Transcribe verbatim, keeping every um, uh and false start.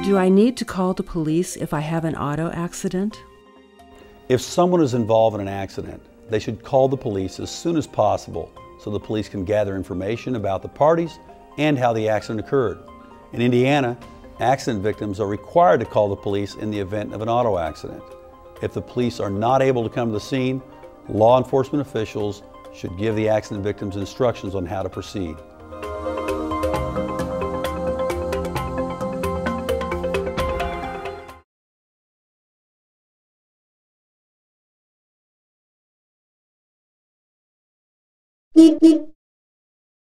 Do I need to call the police if I have an auto accident? If someone is involved in an accident, they should call the police as soon as possible so the police can gather information about the parties and how the accident occurred. In Indiana, accident victims are required to call the police in the event of an auto accident. If the police are not able to come to the scene, law enforcement officials should give the accident victims instructions on how to proceed.